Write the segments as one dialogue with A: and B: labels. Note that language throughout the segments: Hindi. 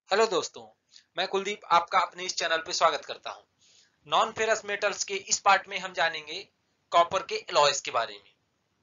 A: हेलो दोस्तों, मैं कुलदीप आपका अपने इस चैनल पे स्वागत करता हूं। नॉन फेरस मेटल्स के इस पार्ट में हम जानेंगे कॉपर के एलॉयज के बारे में।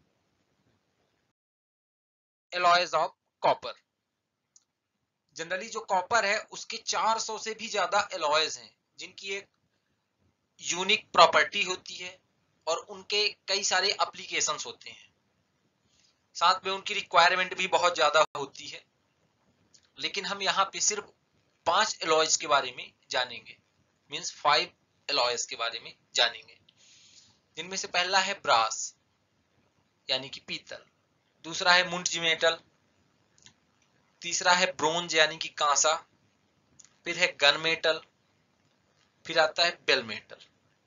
A: Alloys of copper. जनरली जो कॉपर है उसके 400 से भी ज्यादा एलॉयज हैं जिनकी एक यूनिक प्रॉपर्टी होती है और उनके कई सारे एप्लीकेशंस होते हैं। साथ में उनकी रिक्वायरमेंट भी बहुत ज्यादा होती है, लेकिन हम यहाँ पे सिर्फ 5 एलॉयज के बारे में जानेंगे, मींस 5 एलॉयज के बारे में जानेंगे। जिनमें से पहला है ब्रास यानी कि पीतल, दूसरा है मुंज मेटल, तीसरा है ब्रोंज यानी कि कांसा, फिर है गन मेटल, फिर आता है बेल मेटल।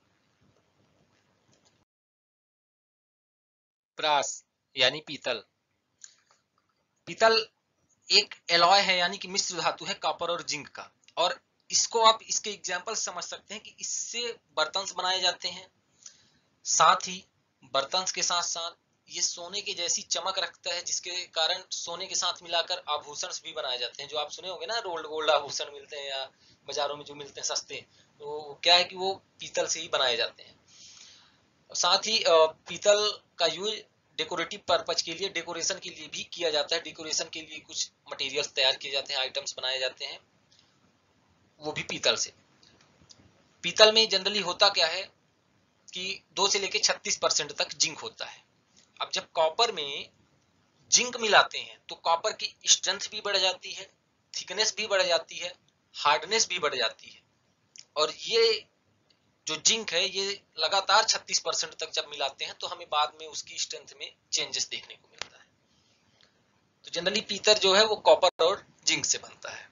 A: ब्रास यानी पीतल। पीतल एक एलॉय है यानी कि मिश्र धातु है कॉपर और जिंक का, और इसको आप इसके एग्जांपल समझ सकते हैं कि इससे बर्तन बनाए जाते हैं। साथ ही बर्तन के साथ साथ ये सोने के जैसी चमक रखता है, जिसके कारण सोने के साथ मिलाकर आभूषण भी बनाए जाते हैं। जो आप सुने होंगे ना, रोल्ड गोल्ड आभूषण मिलते हैं या बाजारों में जो मिलते हैं सस्ते, तो क्या है कि वो पीतल से ही बनाए जाते हैं। साथ ही पीतल का यूज डेकोरेटिव पर्पज के लिए, डेकोरेशन के लिए भी किया जाता है। डेकोरेशन के लिए कुछ मटेरियल्स तैयार किए जाते हैं, आइटम्स बनाए जाते हैं, वो भी पीतल से। पीतल में जनरली होता क्या है कि 2 से लेकर 36% तक जिंक होता है। अब जब कॉपर में जिंक मिलाते हैं तो कॉपर की स्ट्रेंथ भी बढ़ जाती है, थिकनेस भी बढ़ जाती है, हार्डनेस भी बढ़ जाती है। और ये जो जिंक है ये लगातार 36% तक जब मिलाते हैं तो हमें बाद में उसकी स्ट्रेंथ में चेंजेस देखने को मिलता है। तो जनरली पीतल जो है वो कॉपर और जिंक से बनता है।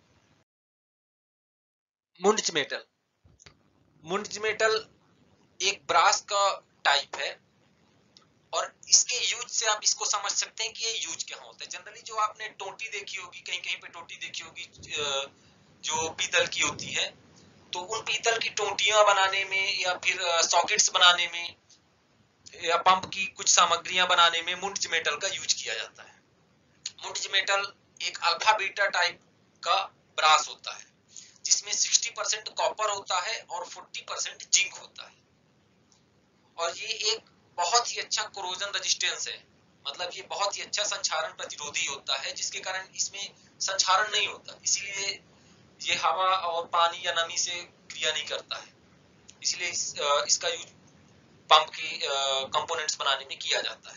A: Muntz metal. मुंज मेटल एक ब्रास का टाइप है, और इसके यूज से आप इसको समझ सकते हैं कि ये यूज क्या होता है। जनरली जो आपने टोटी देखी होगी, कहीं कहीं पे टोटी देखी होगी जो पीतल की होती है, तो उन पीतल की टोटियां बनाने में या फिर सॉकेट्स बनाने में या पंप की कुछ सामग्रियां बनाने में मुंज मेटल का यूज किया जाता है। मुंज मेटल एक अल्फा बीटा टाइप का ब्रास होता है, जिसमें 60% कॉपर होता है और 40% जिंक होता है। और ये एक बहुत ही अच्छा कोरोजन रेजिस्टेंस है, मतलब ये बहुत ही अच्छा संक्षारण प्रतिरोधी होता है, जिसके कारण इसमें संक्षारण नहीं होता, इसीलिए ये हवा और पानी या नमी से क्रिया नहीं करता है। इसलिए इसका यूज पंप के कंपोनेंट्स बनाने में किया जाता है।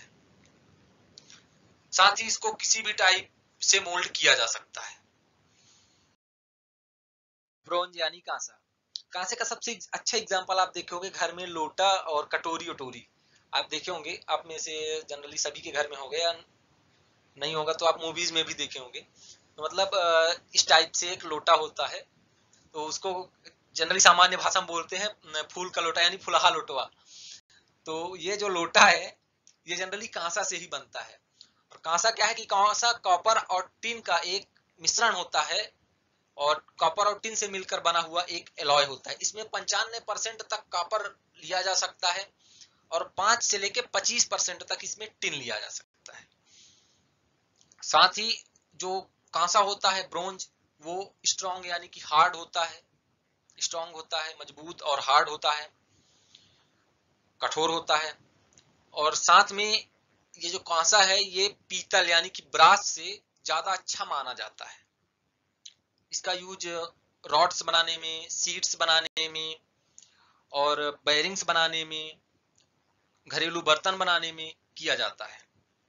A: साथ ही इसको किसी भी टाइप से मोल्ड किया जा सकता है। ब्रोंज यानी कांसा। कांसे का सबसे अच्छा एग्जांपल आप देखे होंगे घर में लोटा और कटोरी वटोरी आप देखे होंगे। आप में से जनरली सभी के घर में होगा, या नहीं होगा तो आप मूवीज में भी देखे होंगे। तो मतलब इस टाइप से एक लोटा होता है, तो उसको जनरली सामान्य भाषा में बोलते हैं फूल का लोटा यानी फुलहा लोटवा। तो ये जो लोटा है ये जनरली कांसा से ही बनता है। और कांसा क्या है कि कांसा कॉपर और टिन का एक मिश्रण होता है, और कॉपर और टिन से मिलकर बना हुआ एक एलॉय होता है। इसमें 95% तक कॉपर लिया जा सकता है और 5 से लेकर 25% तक इसमें टिन लिया जा सकता है। साथ ही जो कांसा होता है ब्रोंज, वो स्ट्रॉन्ग यानी कि हार्ड होता है, स्ट्रॉन्ग होता है, मजबूत और हार्ड होता है, कठोर होता है। और साथ में ये जो कांसा है ये पीतल यानी कि ब्रास से ज्यादा अच्छा माना जाता है। इसका यूज रॉड्स बनाने में, सीट्स बनाने में और बेयरिंग्स बनाने में, घरेलू बर्तन बनाने में किया जाता है।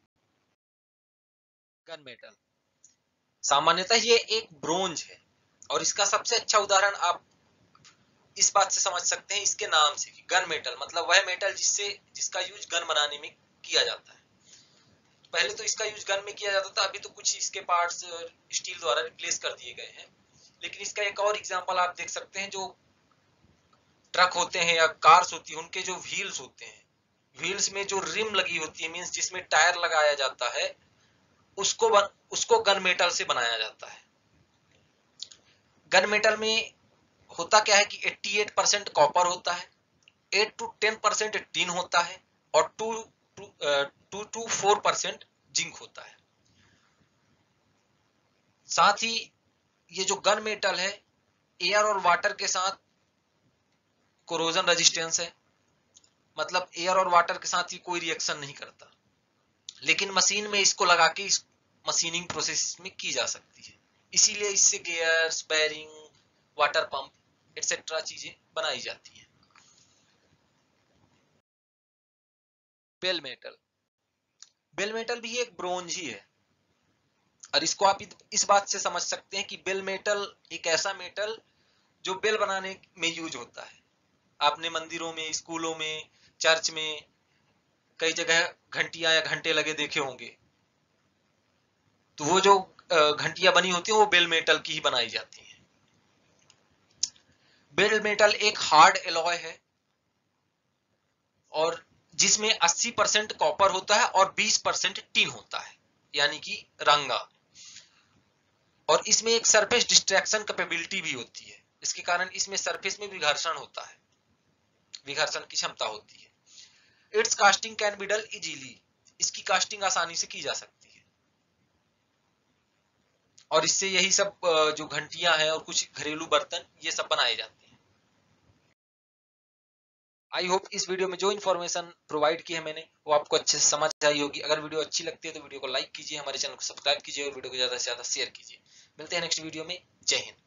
A: गन मेटल सामान्यतः ये एक ब्रोंज है, और इसका सबसे अच्छा उदाहरण आप इस बात से समझ सकते हैं इसके नाम से कि गन मेटल मतलब वह मेटल जिसका यूज गन बनाने में किया जाता है। पहले तो इसका यूज गन में किया जाता था, अभी तो कुछ इसके पार्ट्स स्टील द्वारा रिप्लेस कर दिए गए हैं। लेकिन इसका एक और एग्जांपल आप देख सकते हैं, जो ट्रक होते हैं या कार्स होती है उनके जो व्हील्स होते हैं, व्हील्स में जो रिम लगी होती है, मींस जिसमें टायर लगाया जाता है, उसको गन मेटल से बनाया जाता है। गन मेटल में होता क्या है कि 88% कॉपर होता है, 8 to 10% टिन होता है, और 2 to 4% जिंक होता है। साथ ही ये जो गन मेटल है एयर और वाटर के साथ कोरोजन रेजिस्टेंस है, मतलब एयर और वाटर के साथ ये कोई रिएक्शन नहीं करता, लेकिन मशीन में इसको लगा के इस मशीनिंग प्रोसेस में की जा सकती है। इसीलिए इससे gears, bearings, water pump etcetera चीजें बनाई जाती हैं। बेल मेटल, बेल मेटल भी एक ब्रोंज ही है, और इसको आप इस बात से समझ सकते हैं कि बेल मेटल एक ऐसा मेटल जो बेल बनाने में यूज होता है। आपने मंदिरों में, स्कूलों में, चर्च में कई जगह घंटियां या घंटे लगे देखे होंगे, तो वो जो घंटियां बनी होती हैं वो बेल मेटल की ही बनाई जाती हैं। बेल मेटल एक हार्ड एलॉय है और जिसमें 80% कॉपर होता है और 20% टिन होता है, यानी कि रंगा। और इसमें एक सरफेस डिस्ट्रैक्शन कैपेबिलिटी भी होती है, इसके कारण इसमें सरफेस में विघर्षण होता है, विघर्षण की क्षमता होती है। It's casting can be done easily, इसकी कास्टिंग आसानी से की जा सकती है। और इससे यही सब जो घंटियां हैं और कुछ घरेलू बर्तन ये सब बनाए जाते हैं। आई होप इस वीडियो में जो इन्फॉर्मेशन प्रोवाइड की है मैंने वो आपको अच्छे से समझ आई होगी। अगर वीडियो अच्छी लगती है तो वीडियो को लाइक कीजिए, हमारे चैनल को सब्सक्राइब कीजिए और वीडियो को ज्यादा से ज्यादा शेयर कीजिए। मिलते हैं नेक्स्ट वीडियो में। जय हिंद।